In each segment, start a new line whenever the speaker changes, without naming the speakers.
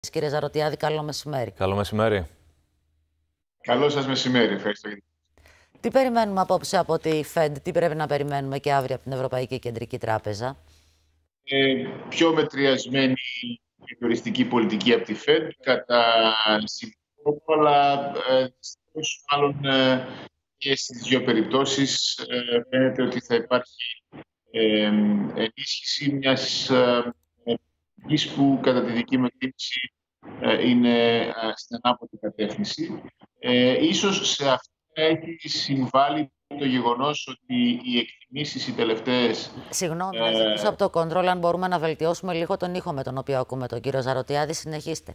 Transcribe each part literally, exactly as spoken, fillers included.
Κύριε Ζαρωτιάδη, καλό μεσημέρι.
Καλό μεσημέρι.
Καλό σας μεσημέρι, ευχαριστώ.
Τι περιμένουμε απόψε από τη Fed, τι πρέπει να περιμένουμε και αύριο από την Ευρωπαϊκή Κεντρική Τράπεζα?
Ε, πιο μετριασμένη περιοριστική πολιτική από τη Fed, κατά συνθήκη, αλλά ε, μάλλον ε, και στις δύο περιπτώσεις ε, φαίνεται ότι θα υπάρχει ε, ενίσχυση μιας ε, που κατά τη δική μου εκτίμηση ε, είναι ε, στην ανάποδη κατεύθυνση. Ε, ίσως σε αυτό έχει συμβάλει το γεγονός ότι οι εκτιμήσεις οι τελευταίες...
Συγγνώμη, να ζητήσω από το control αν μπορούμε να βελτιώσουμε λίγο τον ήχο με τον οποίο ακούμε τον κύριο Ζαρωτιάδη. Συνεχίστε.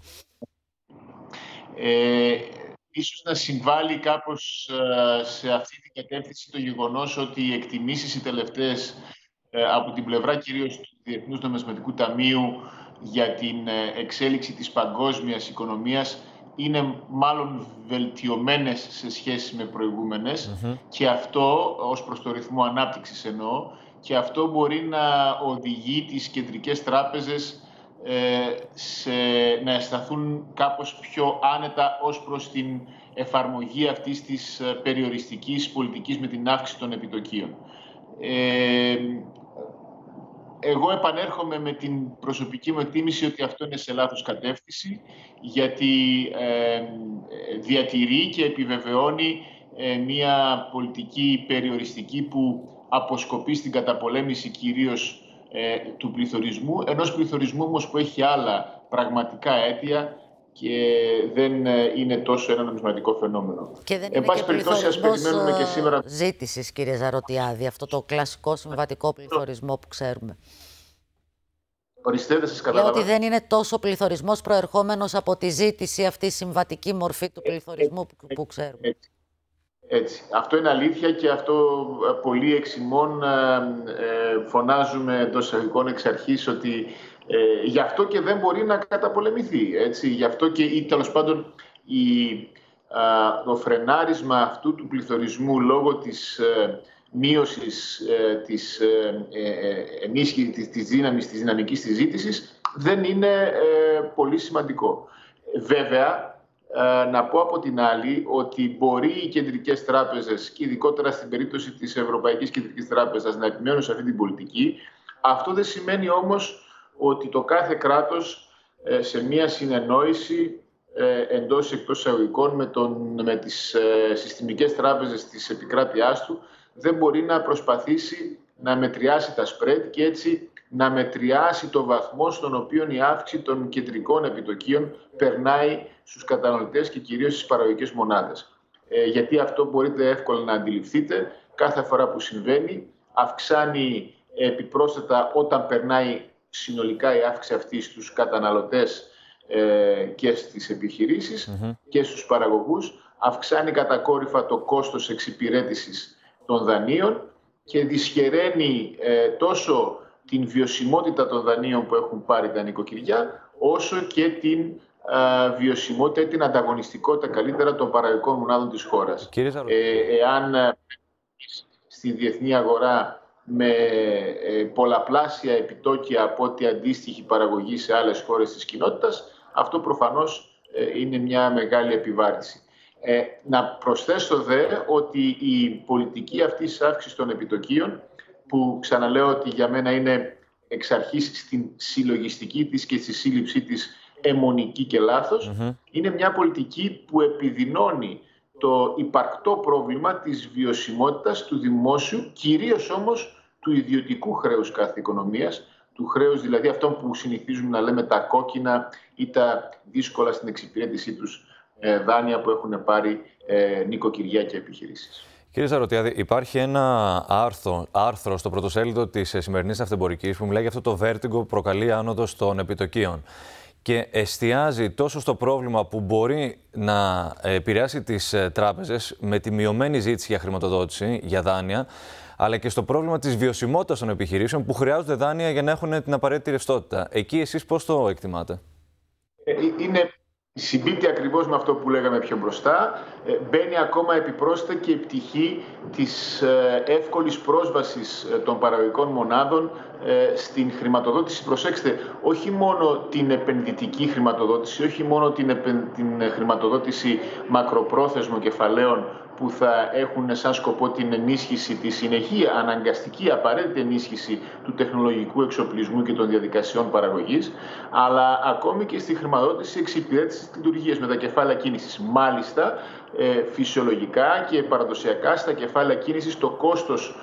Ε, ίσως να συμβάλει κάπως ε, σε αυτή την κατεύθυνση το γεγονός ότι οι εκτιμήσεις οι τελευταίες ε, από την πλευρά κυρίως του Διεθνούς Νομισματικού Ταμείου για την ε, εξέλιξη της παγκόσμιας οικονομίας είναι μάλλον βελτιωμένες σε σχέση με προηγούμενες mm-hmm. και αυτό, ως προς το ρυθμό ανάπτυξης εννοώ, και αυτό μπορεί να οδηγεί τις κεντρικές τράπεζες ε, σε, να αισθανθούν κάπως πιο άνετα ως προς την εφαρμογή αυτής της περιοριστικής πολιτικής με την αύξηση των επιτοκίων. Ε, Εγώ επανέρχομαι με την προσωπική μου εκτίμηση ότι αυτό είναι σε λάθος κατεύθυνση, γιατί ε, διατηρεί και επιβεβαιώνει ε, μια πολιτική περιοριστική που αποσκοπεί στην καταπολέμηση κυρίως ε, του πληθωρισμού, ενός πληθωρισμού όμως που έχει άλλα πραγματικά αίτια και δεν είναι τόσο ένα νομισματικό φαινόμενο.
Και δεν είναι και πληθωρισμός
και σήμερα...
ζήτησης, κύριε Ζαρωτιάδη, αυτό το κλασικό συμβατικό πληθωρισμό που ξέρουμε.
Οριστέ, δεν σας καταλαβαίνω.
Λέω ότι δεν είναι τόσο πληθωρισμός προερχόμενος από τη ζήτηση αυτή η συμβατική μορφή του πληθωρισμού που, που ξέρουμε.
Έτσι. Έτσι. Αυτό είναι αλήθεια και αυτό πολλοί εξημών ε, φωνάζουμε εντός εισαγωγικών εξ αρχής ότι ε, γι' αυτό και δεν μπορεί να καταπολεμηθεί. Έτσι. Γι' αυτό και ή τέλος πάντων η, α, το φρενάρισμα αυτού του πληθωρισμού λόγω της ε, μείωσης ε, της, ε, ε, ενίσχυσης της, της δύναμης, της δυναμικής της ζήτησης δεν είναι ε, πολύ σημαντικό. Βέβαια, να πω από την άλλη ότι μπορεί οι κεντρικές τράπεζες και ειδικότερα στην περίπτωση της Ευρωπαϊκής Κεντρικής Τράπεζας να επιμένουν σε αυτή την πολιτική. Αυτό δεν σημαίνει όμως ότι το κάθε κράτος σε μία συνεννόηση εντός εκτός εισαγωγικών με, τον, με τις συστημικές τράπεζες της επικράτειάς του δεν μπορεί να προσπαθήσει να μετριάσει τα spread και έτσι να μετριάσει το βαθμό στον οποίο η αύξηση των κεντρικών επιτοκίων περνάει στους καταναλωτές και κυρίως στις παραγωγικές μονάδες. Ε, γιατί αυτό μπορείτε εύκολα να αντιληφθείτε, κάθε φορά που συμβαίνει αυξάνει επιπρόσθετα όταν περνάει συνολικά η αύξηση αυτή στους καταναλωτές ε, και στις επιχειρήσεις mm-hmm. και στους παραγωγούς, αυξάνει κατακόρυφα το κόστος εξυπηρέτησης των δανείων και δυσχεραίνει ε, τόσο την βιωσιμότητα των δανείων που έχουν πάρει τα νοικοκυριά, όσο και την α, βιωσιμότητα ή την ανταγωνιστικότητα καλύτερα των παραγωγικών μονάδων της χώρας. Ε, εάν ε, στη διεθνή αγορά με ε, πολλαπλάσια επιτόκια από ό,τι αντίστοιχη παραγωγή σε άλλες χώρες της κοινότητας, αυτό προφανώς ε, είναι μια μεγάλη επιβάρυνση. Ε, να προσθέσω δε ότι η πολιτική αυτής της αύξησης των επιτοκίων, που ξαναλέω ότι για μένα είναι εξ αρχής στην συλλογιστική της και στη σύλληψή της αιμονική και λάθος, mm-hmm. είναι μια πολιτική που επιδεινώνει το υπαρκτό πρόβλημα της βιωσιμότητας του δημόσιου, κυρίως όμως του ιδιωτικού χρέους κάθε οικονομίας, του χρέους δηλαδή αυτό που συνηθίζουμε να λέμε τα κόκκινα ή τα δύσκολα στην εξυπηρέτησή τους ε, δάνεια που έχουν πάρει ε, νοικοκυριά και επιχειρήσεις.
Κύριε Ζαρωτιάδη, υπάρχει ένα άρθρο, άρθρο στο πρωτοσέλιδο της σημερινής Αυτεμπορικής που μιλάει για αυτό το vertigo που προκαλεί άνοδος των επιτοκίων και εστιάζει τόσο στο πρόβλημα που μπορεί να επηρεάσει τις τράπεζες με τη μειωμένη ζήτηση για χρηματοδότηση, για δάνεια, αλλά και στο πρόβλημα της βιωσιμότητας των επιχειρήσεων που χρειάζονται δάνεια για να έχουν την απαραίτητη ρευστότητα. Εκεί εσείς πώς το εκτιμάτε?
Είναι Συμπίπτει ακριβώς με αυτό που λέγαμε πιο μπροστά. Μπαίνει ακόμα επιπρόσθετα και η πτυχή της εύκολης πρόσβασης των παραγωγικών μονάδων στην χρηματοδότηση. Προσέξτε, όχι μόνο την επενδυτική χρηματοδότηση, όχι μόνο την, επεν... την χρηματοδότηση μακροπρόθεσμων κεφαλαίων που θα έχουν σαν σκοπό την ενίσχυση, τη συνεχή, αναγκαστική, απαραίτητη ενίσχυση του τεχνολογικού εξοπλισμού και των διαδικασιών παραγωγής, αλλά ακόμη και στη χρηματοδότηση εξυπηρέτησης της λειτουργίας με τα κεφάλαια κίνησης. Μάλιστα, ε, φυσιολογικά και παραδοσιακά στα κεφάλαια κίνησης το κόστος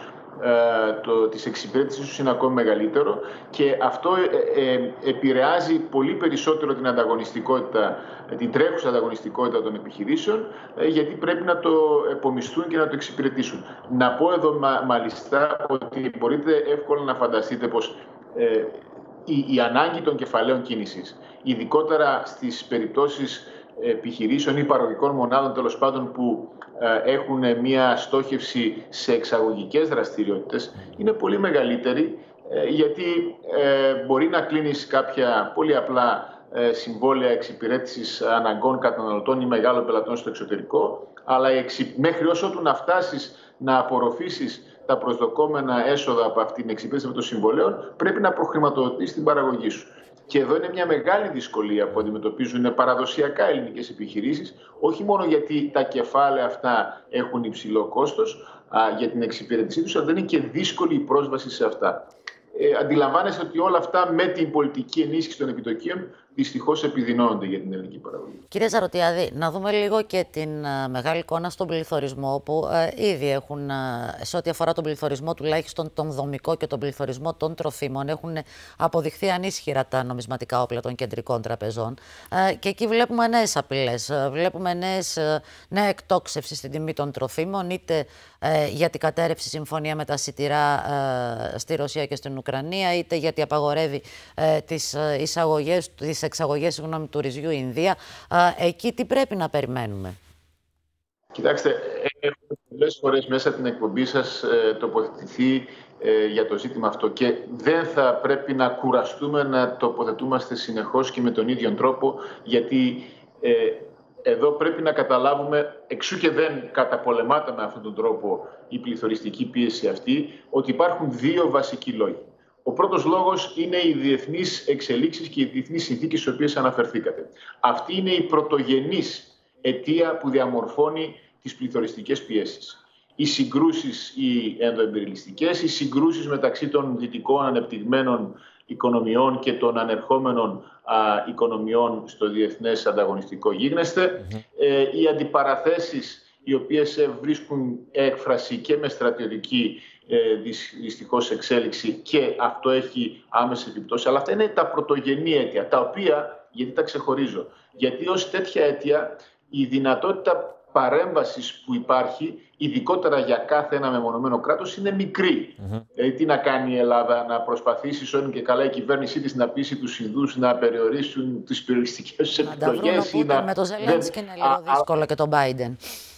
ε, το, της εξυπηρέτησης τους είναι ακόμη μεγαλύτερο και αυτό ε, ε, επηρεάζει πολύ περισσότερο την ανταγωνιστικότητα, την τρέχουσα ανταγωνιστικότητα των επιχειρήσεων, ε, γιατί πρέπει να το επομισθούν και να το εξυπηρετήσουν. Να πω εδώ μα, μάλιστα ότι μπορείτε εύκολα να φανταστείτε πως ε, η, η ανάγκη των κεφαλαίων κίνησης, ειδικότερα στις περιπτώσεις επιχειρήσεων ή παραγωγικών μονάδων τέλος πάντων που ε, έχουν μια στόχευση σε εξαγωγικές δραστηριότητες, είναι πολύ μεγαλύτερη, ε, γιατί ε, μπορεί να κλείνεις κάποια πολύ απλά ε, συμβόλαια εξυπηρέτησης αναγκών καταναλωτών ή μεγάλων πελατών στο εξωτερικό, αλλά εξυ... μέχρι όσο του να φτάσεις να απορροφήσεις τα προσδοκόμενα έσοδα από αυτήν την εξυπηρέτηση των συμβολέων, πρέπει να προχρηματοδοτήσεις την παραγωγή σου. Και εδώ είναι μια μεγάλη δυσκολία που αντιμετωπίζουν παραδοσιακά ελληνικές επιχειρήσεις, όχι μόνο γιατί τα κεφάλαια αυτά έχουν υψηλό κόστος α, για την εξυπηρέτησή τους, αλλά δεν είναι και δύσκολη η πρόσβαση σε αυτά. Ε, αντιλαμβάνεστε ότι όλα αυτά με την πολιτική ενίσχυση των επιτοκίων δυστυχώς επιδεινώνονται για την ελληνική παραγωγή.
Κύριε Ζαρωτιάδη, να δούμε λίγο και την uh, μεγάλη εικόνα στον πληθωρισμό, που uh, ήδη έχουν, uh, σε ό,τι αφορά τον πληθωρισμό, τουλάχιστον τον δομικό και τον πληθωρισμό των τροφίμων, έχουν αποδειχθεί ανίσχυρα τα νομισματικά όπλα των κεντρικών τραπεζών. Uh, και εκεί βλέπουμε νέες απειλές. Uh, βλέπουμε νέες, uh, νέα εκτόξευση στην τιμή των τροφίμων, είτε uh, για την κατέρρευση συμφωνία με τα σιτηρά uh, στη Ρωσία και στην Ουκρανία, είτε γιατί απαγορεύει uh, τις uh, εισαγωγές, τις εξαγωγές συγγνώμη, του ρυζιού Ινδία. Εκεί τι πρέπει να περιμένουμε?
Κοιτάξτε, έχουμε πολλές φορές μέσα την εκπομπή σας ε, τοποθετηθεί ε, για το ζήτημα αυτό και δεν θα πρέπει να κουραστούμε να τοποθετούμαστε συνεχώς και με τον ίδιο τρόπο, γιατί ε, εδώ πρέπει να καταλάβουμε, εξού και δεν καταπολεμάται με αυτόν τον τρόπο η πληθωριστική πίεση αυτή, ότι υπάρχουν δύο βασικοί λόγοι. Ο πρώτος λόγος είναι οι διεθνείς εξελίξεις και οι διεθνείς συνθήκες στις οποίες αναφερθήκατε. Αυτή είναι η πρωτογενής αιτία που διαμορφώνει τις πληθωριστικές πιέσεις. Οι συγκρούσεις οι ενδοεμπειριλιστικές, οι συγκρούσεις μεταξύ των δυτικών ανεπτυγμένων οικονομιών και των ανερχόμενων α, οικονομιών στο διεθνές ανταγωνιστικό γίγνεσθε, mm-hmm. ε, οι αντιπαραθέσεις οι οποίες βρίσκουν έκφραση και με στρατιωτική δυστυχώς εξέλιξη και αυτό έχει άμεση επιπτώσει. Αλλά αυτά είναι τα πρωτογενή αίτια, τα οποία, γιατί τα ξεχωρίζω, γιατί ως τέτοια αίτια η δυνατότητα παρέμβασης που υπάρχει, ειδικότερα για κάθε ένα μεμονωμένο κράτος, είναι μικρή. Mm-hmm. Δηλαδή, τι να κάνει η Ελλάδα, να προσπαθήσει σώνει και καλά η κυβέρνησή της να πείσει τους Ινδούς να περιορίσουν τις περιοριστικές τους επιλογές.
Να... Με το Ζελένσκι είναι λίγο δύσκολο και τον Μπάιντεν.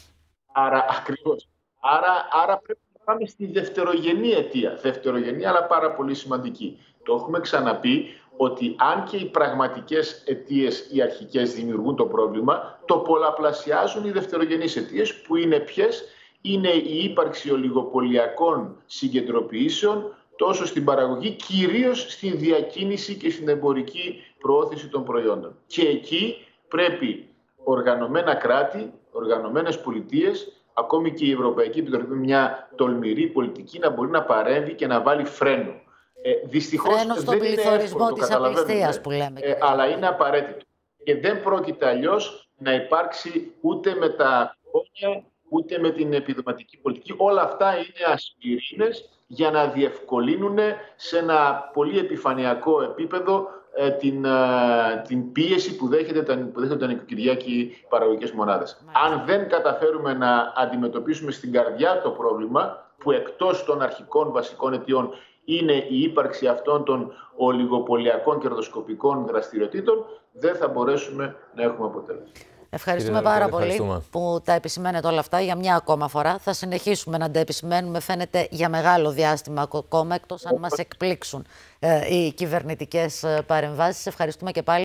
Άρα, ακριβώς. Άρα, άρα πρέπει πάμε στη δευτερογενή αιτία, δευτερογενή αλλά πάρα πολύ σημαντική. Το έχουμε ξαναπεί ότι αν και οι πραγματικές αιτίες οι αρχικές δημιουργούν το πρόβλημα, το πολλαπλασιάζουν οι δευτερογενείς αιτίες που είναι ποιες? Είναι η ύπαρξη ολιγοπωλιακών συγκεντροποιήσεων τόσο στην παραγωγή, κυρίως στην διακίνηση και στην εμπορική προώθηση των προϊόντων. Και εκεί πρέπει οργανωμένα κράτη, οργανωμένες πολιτείες, ακόμη και η Ευρωπαϊκή Επιτροπή, μια τολμηρή πολιτική, να μπορεί να παρέμβει και να βάλει φρένο. Ε, δυστυχώς
φρένο στον
δεν
πληθωρισμό
είναι
της απληστίας που λέμε.
Ε, αλλά είναι απαραίτητο. Και δεν πρόκειται αλλιώς να υπάρξει ούτε με τα χρόνια, ούτε με την επιδοματική πολιτική. Όλα αυτά είναι ασπιρίνες για να διευκολύνουν σε ένα πολύ επιφανειακό επίπεδο Την, την πίεση που δέχεται, που δέχεται τα νοικοκυριά και οι παραγωγικές μονάδες. Μάλιστα. Αν δεν καταφέρουμε να αντιμετωπίσουμε στην καρδιά το πρόβλημα, που εκτός των αρχικών βασικών αιτιών είναι η ύπαρξη αυτών των ολιγοπωλιακών κερδοσκοπικών δραστηριοτήτων, δεν θα μπορέσουμε να έχουμε αποτέλεσμα.
Ευχαριστούμε Κύριε πάρα πολύ που τα επισημαίνετε όλα αυτά για μια ακόμα φορά. Θα συνεχίσουμε να τα επισημαίνουμε, φαίνεται, για μεγάλο διάστημα ακόμα, εκτός αν μας εκπλήξουν ε, οι κυβερνητικές παρεμβάσεις. Ευχαριστούμε και πάλι.